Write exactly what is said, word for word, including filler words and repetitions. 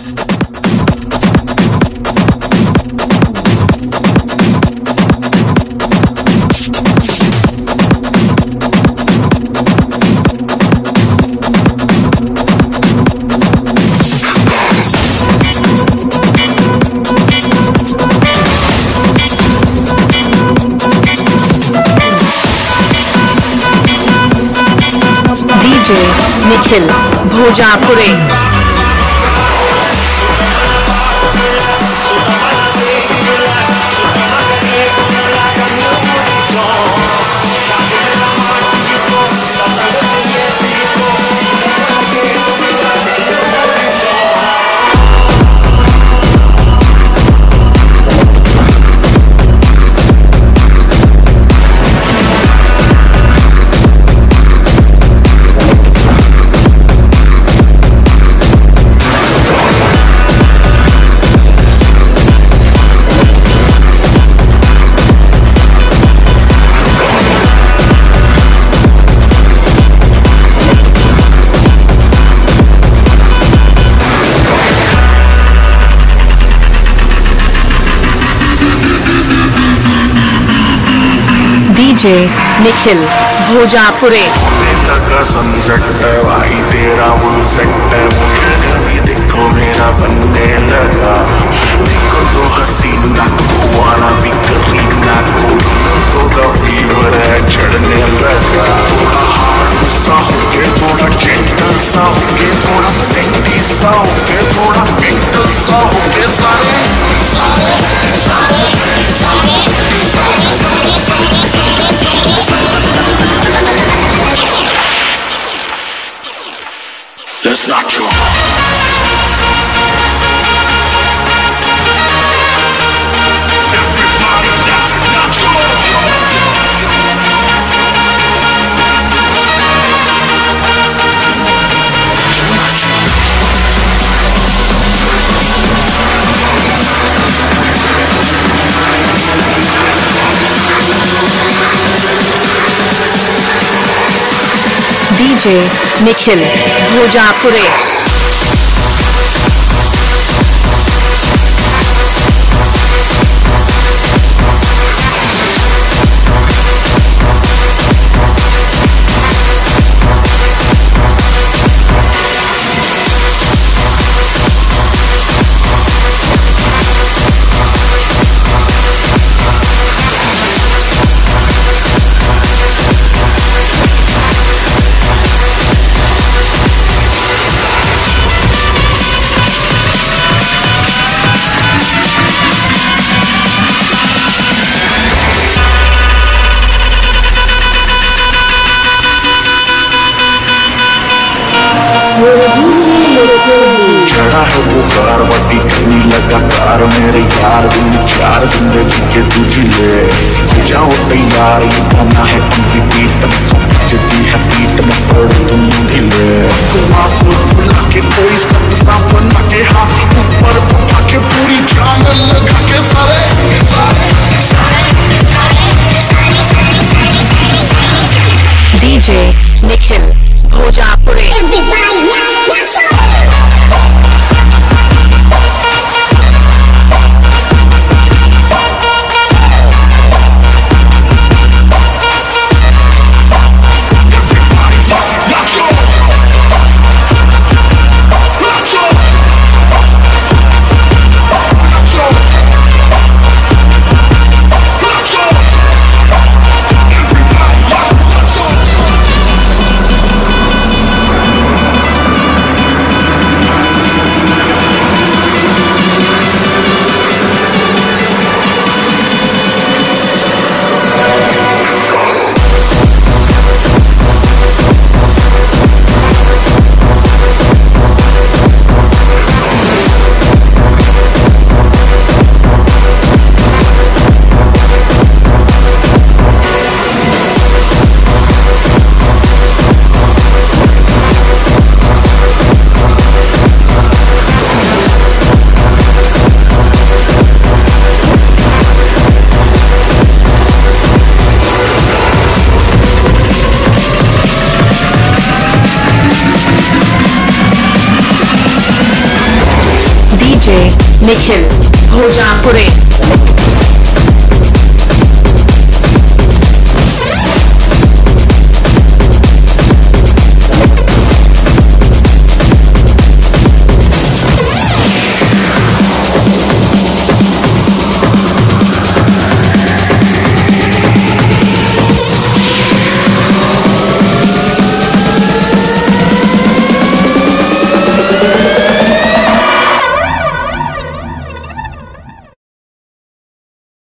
Nikhil भोजापुरे। DJ Nikhil Bhojapure. Sunset है भाई तेरा फुल सेट है, मुझे भी देखो मेरा बनने लगा। देखो तो हसीना को आना भी करीना को को का फीवर है चढ़ने लगा। थोड़ा हार्ड सा होके, थोड़ा जेंटल सा होके, थोड़ा सेंटी सा होके, थोड़ा मेंटल सा होके, सारे सारे सारे सारे सारे सारे सारे सारे सारे Let's not draw. Everybody, let's not draw. DJ Nikhil Bhojpure. चढ़ा है बुखार बटी करनी लगातार मेरे यार, दिन चार जिंदगी के तुझी ले हो जाओ तैयार। ये बना है उनकी पीठ जती है पीठ में पड़ तुम ढीले। बुला के कोई सा बना के हाथ ऊपर उठा के पूरी जान लगा के सारे सारे सारे सारे सारे डीजे निखिल भोजापुरे। डीजे निखिल भोजापुरे